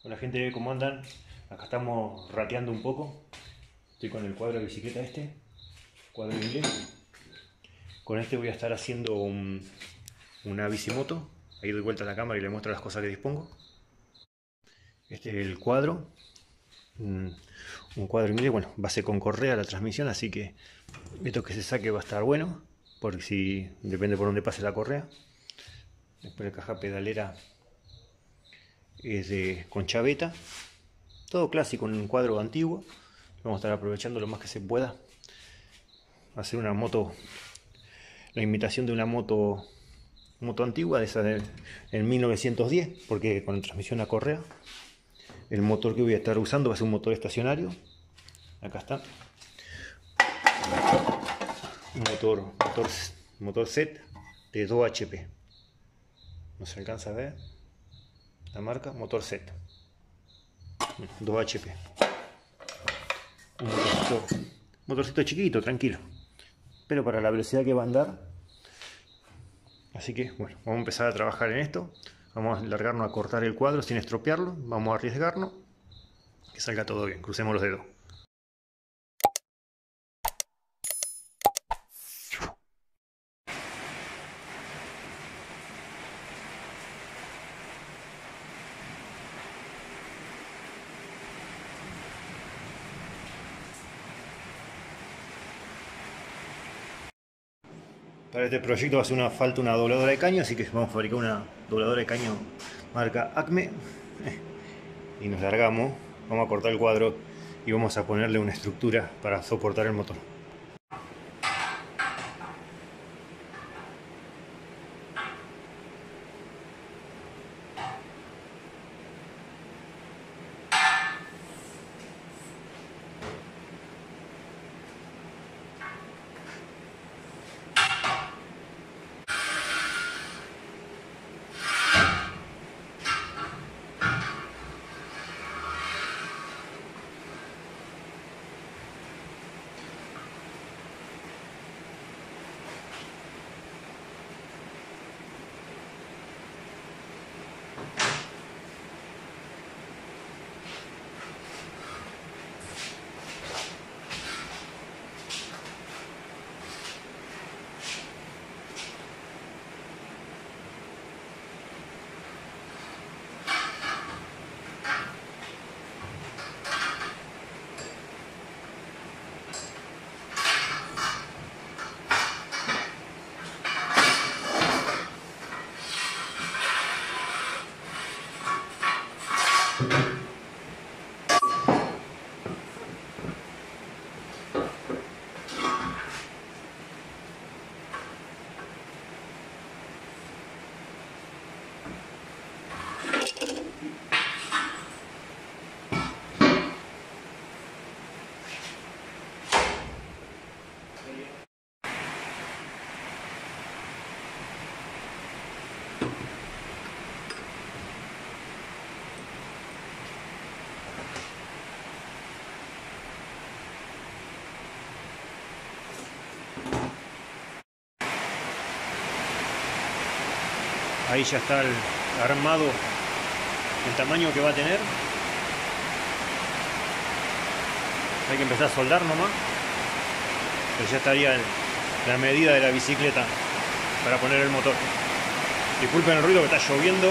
Hola gente, ¿cómo andan? Acá estamos rateando un poco. Estoy con el cuadro de bicicleta cuadro inglés. Con este voy a estar haciendo una bicimoto. Ahí doy vuelta a la cámara y le muestro las cosas que dispongo. Este es el cuadro. Un cuadro inglés, bueno, base con correa la transmisión, así que esto que se saque va a estar bueno, porque si depende por dónde pase la correa. Después la caja pedalera es con chaveta. Todo clásico en un cuadro antiguo. Vamos a estar aprovechando lo más que se pueda. Hacer una moto, la imitación de una moto antigua, de esa en 1910, porque con transmisión a correa. El motor que voy a estar usando va a ser un motor estacionario. Acá está. Un motor set de 2 HP. No se alcanza a ver la marca, motor set. 2 HP. Un motorcito chiquito, tranquilo. Pero para la velocidad que va a andar. Así que bueno, vamos a empezar a trabajar en esto. Vamos a largarnos a cortar el cuadro sin estropearlo. Vamos a arriesgarnos. Que salga todo bien. Crucemos los dedos. Para este proyecto va a hacer falta una dobladora de caño, así que vamos a fabricar una dobladora de caño marca Acme. Y nos largamos, vamos a cortar el cuadro y vamos a ponerle una estructura para soportar el motor. Ahí ya está armado el tamaño que va a tener. Hay que empezar a soldar nomás. Pero ya estaría la medida de la bicicleta para poner el motor. Disculpen el ruido que está lloviendo.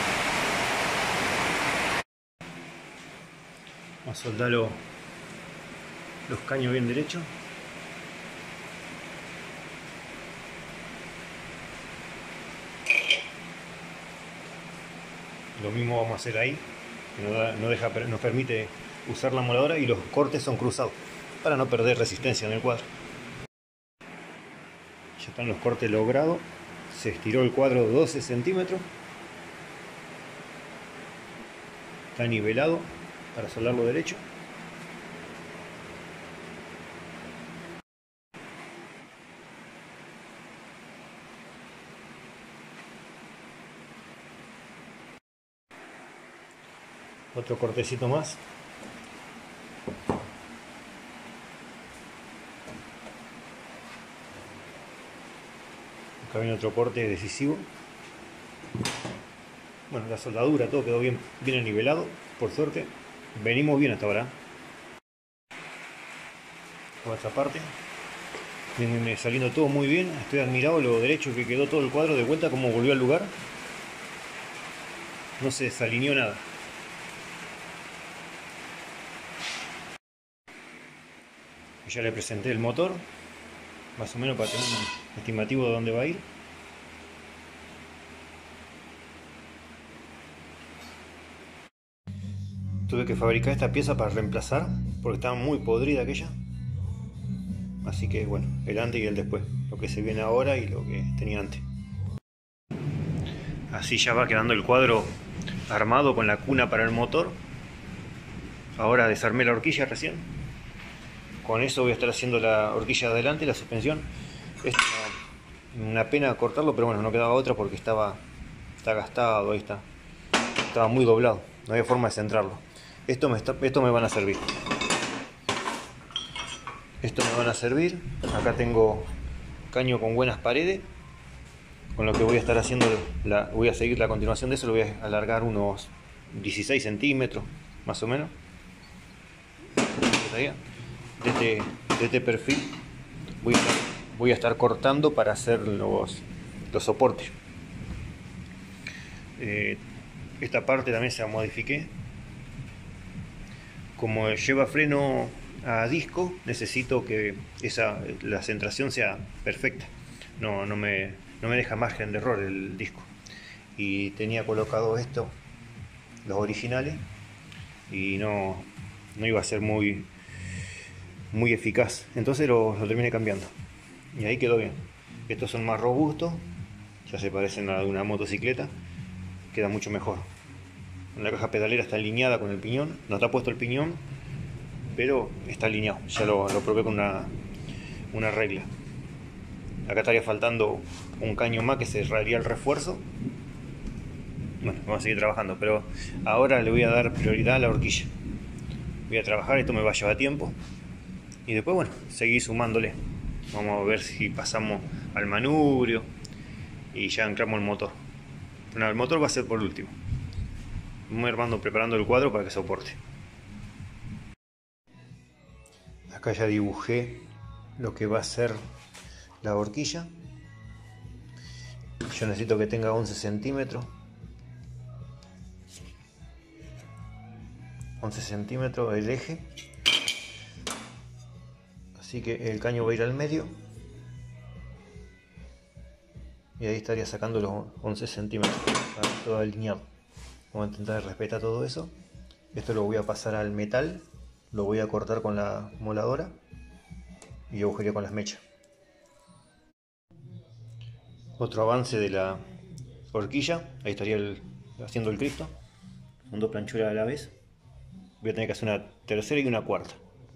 Vamos a soldar los caños bien derechos. Lo mismo vamos a hacer ahí, que nos permite usar la moladora, y los cortes son cruzados para no perder resistencia en el cuadro. Ya están los cortes logrados. Se estiró el cuadro 12 centímetros. Está nivelado para soldarlo derecho. Otro cortecito más. Acá viene otro corte decisivo. Bueno, la soldadura, todo quedó bien nivelado. Por suerte, venimos bien hasta ahora. Por esta parte, viene saliendo todo muy bien. Estoy admirado lo derecho que quedó todo el cuadro de vuelta, como volvió al lugar. No se desalineó nada. Ya le presenté el motor, más o menos para tener un estimativo de dónde va a ir. Tuve que fabricar esta pieza para reemplazar, porque estaba muy podrida aquella. Así que bueno, el antes y el después, lo que se viene ahora y lo que tenía antes. Así ya va quedando el cuadro armado con la cuna para el motor. Ahora desarmé la horquilla recién. Con eso voy a estar haciendo la horquilla de adelante, la suspensión. Es una pena cortarlo, pero bueno, no quedaba otra porque está gastado, ahí está. Estaba muy doblado, no había forma de centrarlo. Esto me van a servir. Esto me van a servir. Acá tengo caño con buenas paredes, con lo que voy a estar haciendo, voy a seguir la continuación de eso, lo voy a alargar unos 16 centímetros, más o menos. De este perfil voy a estar cortando para hacer los soportes. Esta parte también se la modifiqué. Como lleva freno a disco, necesito que la centración sea perfecta. No me deja margen de error el disco. Y tenía colocado esto, los originales, y no iba a ser muy eficaz. Entonces lo terminé cambiando. Y ahí quedó bien. Estos son más robustos, ya se parecen a una motocicleta, queda mucho mejor. La caja pedalera está alineada con el piñón, no está puesto el piñón, pero está alineado, ya lo probé con una regla. Acá estaría faltando un caño más que cerraría el refuerzo. Bueno, vamos a seguir trabajando, pero ahora le voy a dar prioridad a la horquilla. Voy a trabajar, esto me va a llevar tiempo. Y después, bueno, seguir sumándole. Vamos a ver si pasamos al manubrio y ya anclamos el motor. Bueno, el motor va a ser por último. Vamos preparando el cuadro para que soporte. Acá ya dibujé lo que va a ser la horquilla. Yo necesito que tenga 11 centímetros. 11 centímetros el eje. Así que el caño va a ir al medio. Y ahí estaría sacando los 11 centímetros. Todo alineado. Vamos a intentar respetar todo eso. Esto lo voy a pasar al metal. Lo voy a cortar con la moladora. Y agujería con las mechas. Otro avance de la horquilla. Ahí estaría haciendo el Cristo. Con dos planchuras a la vez. Voy a tener que hacer una tercera y una cuarta.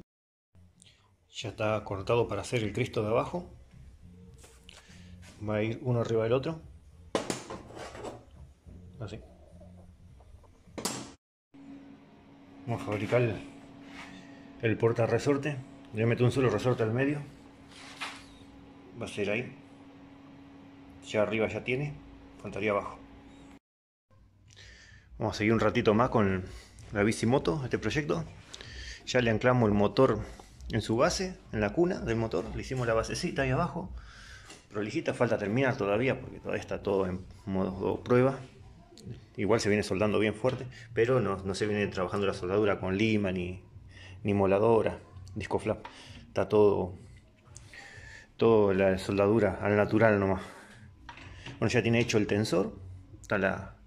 Ya está cortado para hacer el Cristo de abajo. Va a ir uno arriba del otro. Así. Vamos a fabricar el porta resorte. Le meto un solo resorte al medio. Va a ser ahí. Ya arriba ya tiene. Faltaría abajo. Vamos a seguir un ratito más con la bicimoto, este proyecto. Ya le anclamos el motor en su base, en la cuna del motor. Le hicimos la basecita ahí abajo. Prolijita, falta terminar todavía porque todavía está todo en modo prueba. Igual se viene soldando bien fuerte, pero no se viene trabajando la soldadura con lima ni moladora, disco flap. Está todo la soldadura al natural nomás. Bueno, ya tiene hecho el tensor. Está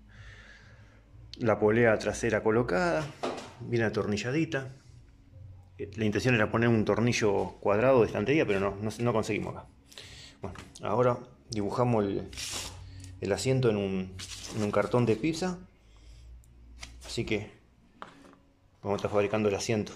la polea trasera colocada, bien atornilladita. La intención era poner un tornillo cuadrado de estantería, pero no conseguimos acá. Bueno, ahora dibujamos el asiento en un cartón de pizza. Así que vamos a estar fabricando el asiento.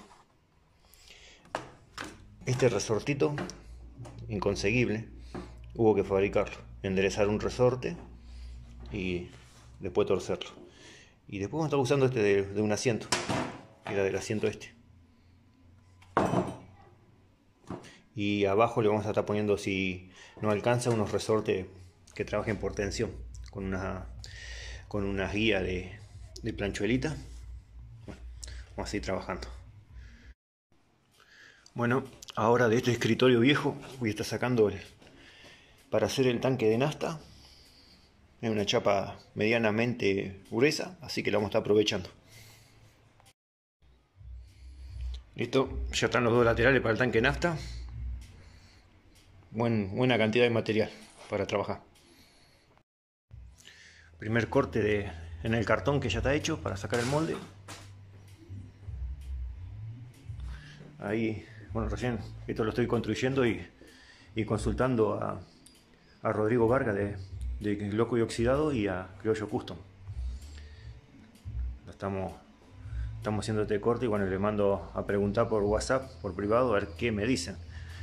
Este resortito, inconseguible, hubo que fabricarlo. Enderezar un resorte y después torcerlo. Y después vamos a estar usando este de un asiento. Era del asiento este. Y abajo le vamos a estar poniendo, si no alcanza, unos resortes que trabajen por tensión. Con una guía de planchuelita. vamos a seguir trabajando. Bueno, ahora de este escritorio viejo voy a estar sacando para hacer el tanque de nafta. Es una chapa medianamente gruesa, así que la vamos a estar aprovechando. Listo, ya están los dos laterales para el tanque de nafta. Buena cantidad de material para trabajar. Primer corte en el cartón que ya está hecho para sacar el molde. Ahí, bueno, recién esto lo estoy construyendo y consultando a Rodrigo Vargas de Loco y Oxidado y a Criollo Custom. Estamos haciendo este corte y bueno, le mando a preguntar por WhatsApp, por privado, a ver qué me dicen.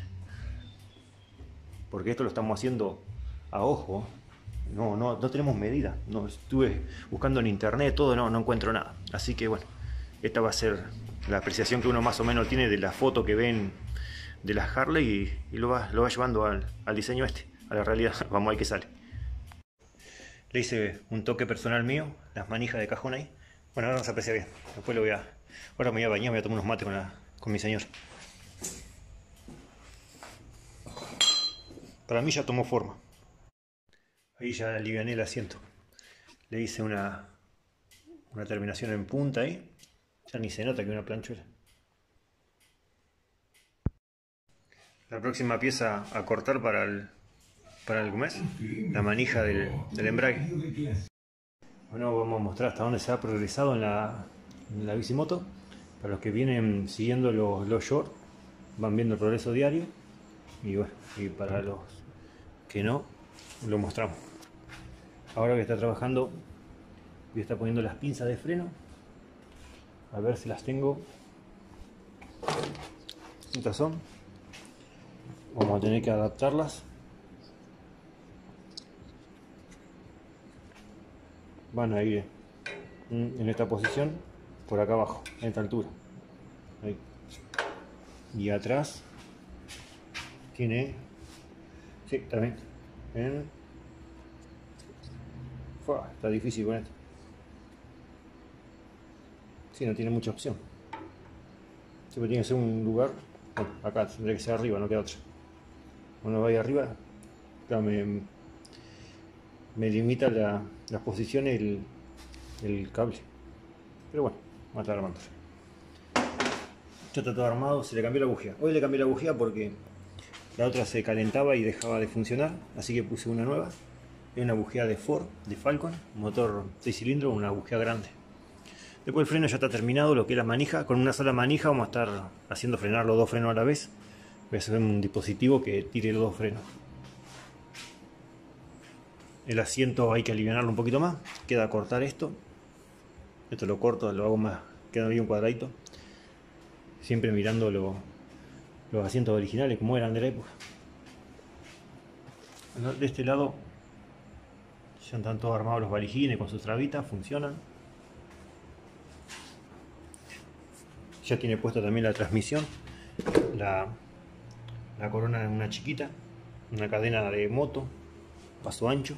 Porque esto lo estamos haciendo a ojo. No tenemos medida. No, estuve buscando en internet todo, no encuentro nada. Así que bueno, esta va a ser la apreciación que uno más o menos tiene de la foto que ven de las Harley y lo va llevando al diseño a la realidad. Vamos a ver qué sale. Le hice un toque personal mío, las manijas de cajón ahí. Bueno, ahora no se aprecia bien. Después ahora me voy a bañar, me voy a tomar unos mates con mi señor. Para mí ya tomó forma. Ahí ya aliviané el asiento. Le hice una terminación en punta ahí. Ya ni se nota que una planchuela. La próxima pieza a cortar para el ¿cómo es? La manija del embrague. Bueno, vamos a mostrar hasta dónde se ha progresado en la bicimoto. Para los que vienen siguiendo los shorts, van viendo el progreso diario. Y bueno, y para los que no, lo mostramos. Ahora que está trabajando, voy a estar poniendo las pinzas de freno. A ver si las tengo. Estas son. Vamos a tener que adaptarlas. Van a ir en esta posición, por acá abajo, en esta altura. Ahí. Y atrás tiene, sí, también. Está difícil con esto. Sí, no tiene mucha opción. Siempre tiene que ser un lugar. Bueno, acá tendría que ser arriba, no queda otra. Cuando vaya arriba, claro, me limita las posiciones el cable. Pero bueno, vamos a estar armando. Ya está todo armado, se le cambió la bujía. Hoy le cambié la bujía porque la otra se calentaba y dejaba de funcionar, así que puse una nueva. Es una bujía de Ford, de Falcon, motor 6 cilindros, una bujía grande. Después el freno ya está terminado, lo que es la manija. Con una sola manija vamos a estar haciendo frenar los dos frenos a la vez. Voy a hacer un dispositivo que tire los dos frenos. El asiento hay que aliviarlo un poquito más. Queda cortar esto. Esto lo corto, lo hago más, queda bien cuadradito. Siempre mirando los asientos originales como eran de la época. De este lado ya están todos armados los valijines con sus trabitas, funcionan. Ya tiene puesta también la transmisión, la corona es una chiquita, una cadena de moto, paso ancho.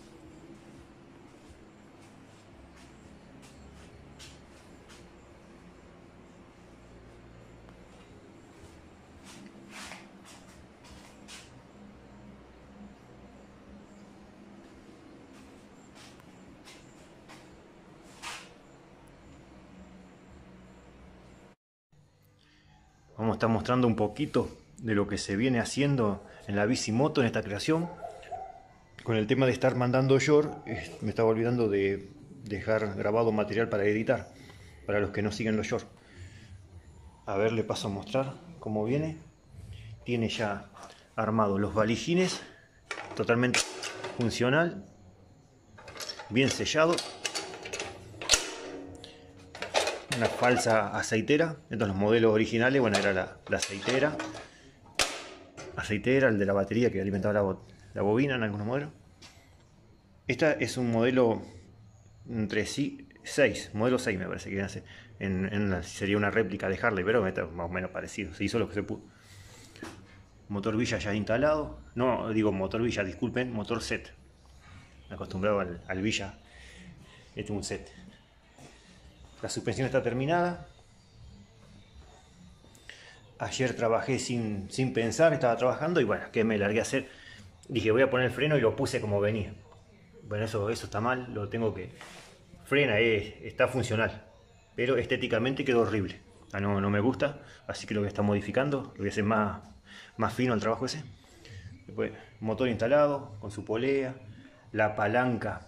Vamos a estar mostrando un poquito de lo que se viene haciendo en la bicimoto, en esta creación. Con el tema de estar mandando short, me estaba olvidando de dejar grabado material para editar, para los que no siguen los shorts. A ver, le paso a mostrar cómo viene. Tiene ya armado los valijines, totalmente funcional, bien sellado. Una falsa aceitera. Estos los modelos originales, bueno, era la aceitera, el de la batería que alimentaba la bobina en algunos modelos. Esta es un modelo entre sí 6, modelo 6 me parece que hace. Sería una réplica de Harley, pero está más o menos parecido. Se hizo lo que se pudo. Motor Villa ya instalado. No digo motor Villa, disculpen, motor set. Acostumbrado al Villa. Este es un set. La suspensión está terminada. Ayer trabajé sin pensar, estaba trabajando y bueno, que me largué a hacer. Dije, voy a poner el freno y lo puse como venía. Bueno, eso está mal, lo tengo que... Frena, está funcional, pero estéticamente quedó horrible. No me gusta, así que lo voy a estar modificando, lo voy a hacer más fino el trabajo ese. Después, motor instalado, con su polea, la palanca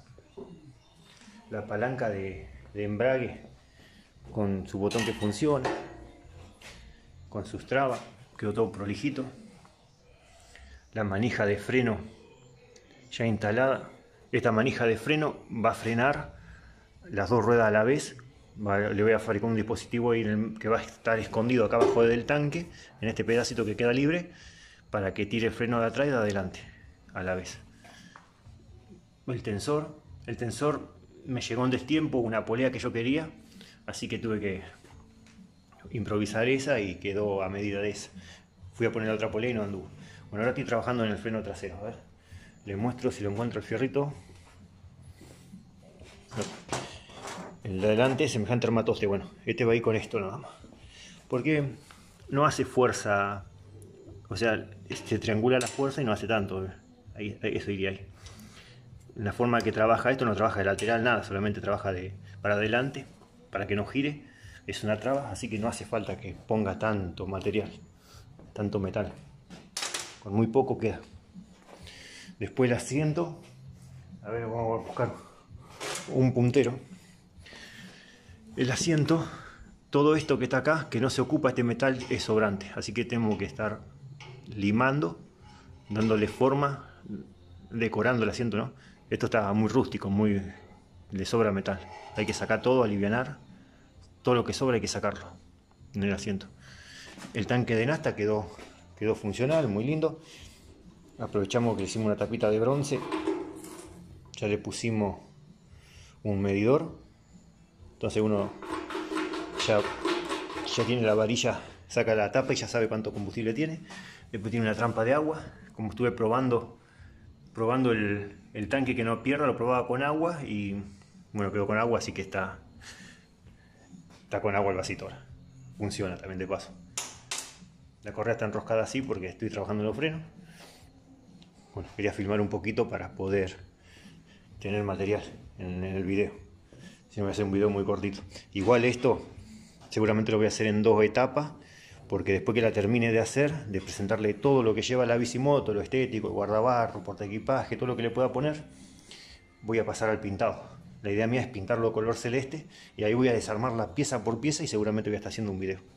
de embrague, con su botón que funciona, con sus trabas, quedó todo prolijito. La manija de freno ya instalada. Esta manija de freno va a frenar las dos ruedas a la vez. Le voy a fabricar un dispositivo ahí que va a estar escondido acá abajo del tanque, en este pedacito que queda libre, para que tire el freno de atrás y de adelante a la vez. El tensor me llegó en destiempo, una polea que yo quería, así que tuve que improvisar esa y quedó a medida de esa. Fui a poner la otra polea y no anduvo. Bueno, ahora estoy trabajando en el freno trasero. A ver, les muestro si lo encuentro el fierrito. El de adelante es semejante armatoste. Bueno, este va a ir con esto nada más. Porque no hace fuerza. O sea, se triangula la fuerza y no hace tanto. Ahí, eso iría ahí. La forma que trabaja esto no trabaja de lateral, nada. Solamente trabaja para adelante, para que no gire. Es una traba, así que no hace falta que ponga tanto material, tanto metal. Con muy poco queda. Después el asiento. A ver, vamos a buscar un puntero. El asiento, todo esto que está acá, que no se ocupa este metal, es sobrante. Así que tengo que estar limando, dándole forma, decorando el asiento, ¿no? Esto está muy rústico, le sobra metal. Hay que sacar todo, alivianar. Todo lo que sobra hay que sacarlo en el asiento. El tanque de nafta quedó funcional, muy lindo. Aprovechamos que le hicimos una tapita de bronce. Ya le pusimos un medidor. Entonces uno ya tiene la varilla, saca la tapa y ya sabe cuánto combustible tiene. Después tiene una trampa de agua. Como estuve probando el tanque que no pierda, lo probaba con agua y bueno, quedó con agua, así que está con agua el vasito ahora. Funciona también de paso. La correa está enroscada así porque estoy trabajando en los frenos. Bueno, quería filmar un poquito para poder tener material en el video. Si no, voy a hacer un video muy cortito. Igual esto seguramente lo voy a hacer en 2 etapas, porque después que la termine de hacer, de presentarle todo lo que lleva la bicimoto, lo estético, el guardabarro, portaequipaje, todo lo que le pueda poner, voy a pasar al pintado. La idea mía es pintarlo color celeste y ahí voy a desarmarla pieza por pieza y seguramente voy a estar haciendo un video.